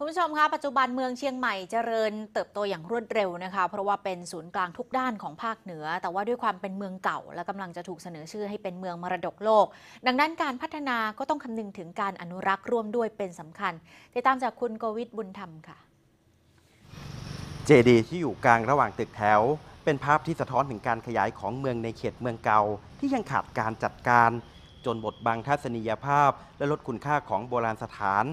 คุณผู้ชมคะปัจจุบันเมืองเชียงใหม่เจริญเติบโตอย่างรวดเร็วนะคะเพราะว่าเป็นศูนย์กลางทุกด้านของภาคเหนือแต่ว่าด้วยความเป็นเมืองเก่าและกำลังจะถูกเสนอชื่อให้เป็นเมืองมรดกโลกดังนั้นการพัฒนาก็ต้องคำนึงถึงการอนุรักษ์ร่วมด้วยเป็นสำคัญติดตามจากคุณโกวิทบุญธรรมค่ะเจดีย์ที่อยู่กลางระหว่างตึกแถวเป็นภาพที่สะท้อนถึงการขยายของเมืองในเขตเมืองเก่าที่ยังขาดการจัดการจนบดบังทัศนียภาพและลดคุณค่าของโบราณสถาน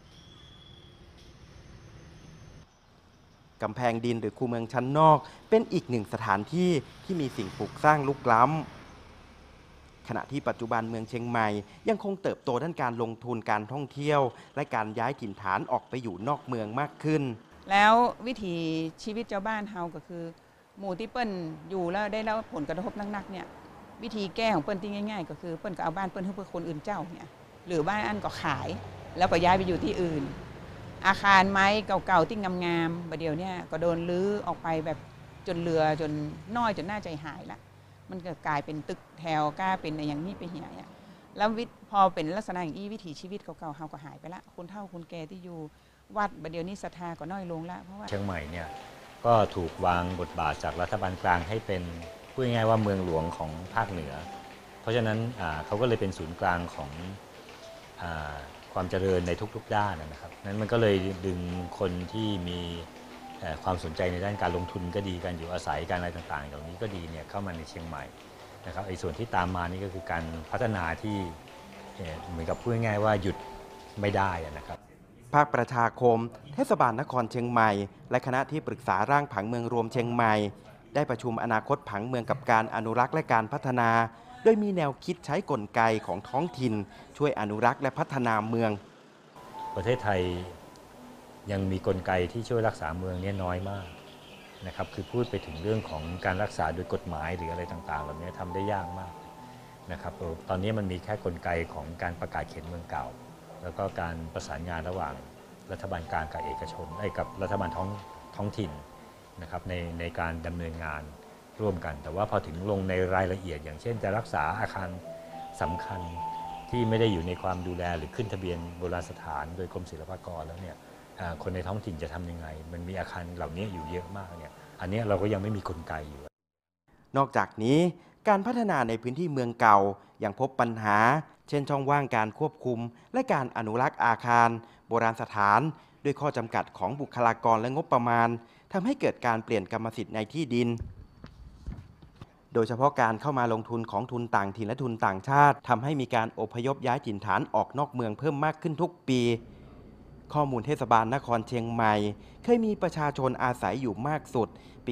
กำแพงดินหรือคูเมืองชั้นนอกเป็นอีกหนึ่งสถานที่ที่มีสิ่งปลูกสร้างลุกล้ำขณะที่ปัจจุบันเมืองเชียงใหม่ยังคงเติบโตด้านการลงทุนการท่องเที่ยวและการย้ายถิ่นฐานออกไปอยู่นอกเมืองมากขึ้นแล้ววิถีชีวิตเจ้าบ้านเฮาก็คือหมู่ที่เปิ้นอยู่แล้วได้รับผลกระทบนักๆเนี่ยวิธีแก้ของเปิ้นที่ง่ายๆก็คือเปิ้นก็เอาบ้านเปิ้นให้เพื่อคนอื่นเจ้าเนี่ยหรือบ้านอันก็ขายแล้วก็ย้ายไปอยู่ที่อื่นอาคารไม้เก่าๆที่งามๆประเดี๋ยวเนี่ยก็โดนรื้อออกไปแบบจนเรือจนน้อยจนน่าใจหายละมันก็กลายเป็นตึกแถวกล้าเป็นอย่างนี้ไปเหี่ยแล้วพอเป็นลักษณะอย่างนี้วิถีชีวิตเก่าๆเฮาก็หายไปละคนเฒ่าคนแก่ที่อยู่วัดประเดี๋ยวนี้ศรัทธาก็น้อยลงแล้วเพราะว่าเชียงใหม่เนี่ยก็ถูกวางบทบาทจากรัฐบาลกลางให้เป็นพูดง่ายๆว่าเมืองหลวงของภาคเหนือเพราะฉะนั้นเขาก็เลยเป็นศูนย์กลางของความเจริญในทุกๆด้านนะครับนั้นมันก็เลยดึงคนที่มีความสนใจในด้านการลงทุนก็ดีการอยู่อาศัยการอะไรต่างๆเหล่านี้ก็ดีเนี่ยเข้ามาในเชียงใหม่นะครับไอ้ส่วนที่ตามมานี่ก็คือการพัฒนาที่เหมือนกับพูดง่ายๆว่าหยุดไม่ได้นะครับภาคประชาคมเทศบาลนครเชียงใหม่และคณะที่ปรึกษาร่างผังเมืองรวมเชียงใหม่ได้ประชุมอนาคตผังเมืองกับการอนุรักษ์และการพัฒนาโดยมีแนวคิดใช้กลไกของท้องถิ่นช่วยอนุรักษ์และพัฒนาเมืองประเทศไทยยังมีกลไกที่ช่วยรักษาเมืองนี่น้อยมากนะครับคือพูดไปถึงเรื่องของการรักษาโดยกฎหมายหรืออะไรต่างๆเหล่านี้ทำได้ยากมากนะครับตอนนี้มันมีแค่กลไกของการประกาศเขตเมืองเก่าแล้วก็การประสานงานระหว่างรัฐบาลกลางกับเอกชนกับรัฐบาลท้องถิ่นนะครับในการดำเนินงานร่วมกันแต่ว่าพอถึงลงในรายละเอียดอย่างเช่นจะรักษาอาคารสำคัญที่ไม่ได้อยู่ในความดูแลหรือขึ้นทะเบียนโบราณสถานโดยกรมศิลปากรแล้วเนี่ยคนในท้องถิ่นจะทำยังไงมันมีอาคารเหล่านี้อยู่เยอะมากเนี่ยอันนี้เราก็ยังไม่มีกลไกอยู่นอกจากนี้การพัฒนาในพื้นที่เมืองเก่ายังพบปัญหาเช่นช่องว่างการควบคุมและการอนุรักษ์อาคารโบราณสถานด้วยข้อจำกัดของบุคลากรและงบประมาณทำให้เกิดการเปลี่ยนกรรมสิทธิ์ในที่ดินโดยเฉพาะการเข้ามาลงทุนของทุนต่างถิ่นและทุนต่างชาติทำให้มีการอพยพย้ายถิ่นฐานออกนอกเมืองเพิ่มมากขึ้นทุกปีข้อมูลเทศบาลนครเชียงใหม่เคยมีประชาชนอาศัยอยู่มากสุดปี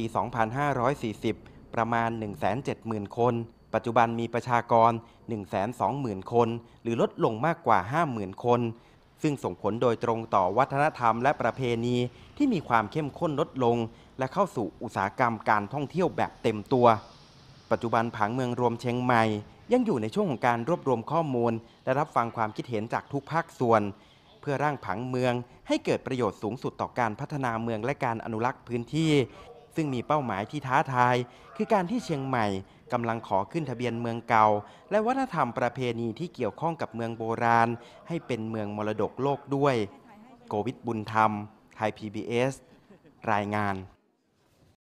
2540 ประมาณ 170,000 คนปัจจุบันมีประชากร 120,000 คนหรือลดลงมากกว่า 50,000 คนซึ่งส่งผลโดยตรงต่อวัฒนธรรมและประเพณีที่มีความเข้มข้นลดลงและเข้าสู่อุตสาหกรรมการท่องเที่ยวแบบเต็มตัวปัจจุบันผังเมืองรวมเชียงใหม่ยังอยู่ในช่วงของการรวบรวมข้อมูลและรับฟังความคิดเห็นจากทุกภาคส่วนเพื่อร่างผังเมืองให้เกิดประโยชน์สูงสุดต่อการพัฒนาเมืองและการอนุรักษ์พื้นที่ซึ่งมีเป้าหมายที่ท้าทายคือการที่เชียงใหม่กำลังขอขึ้นทะเบียนเมืองเก่าและวัฒนธรรมประเพณีที่เกี่ยวข้องกับเมืองโบราณให้เป็นเมืองมรดกโลกด้วยโกวิทบุญธรรมไทย PBS รายงาน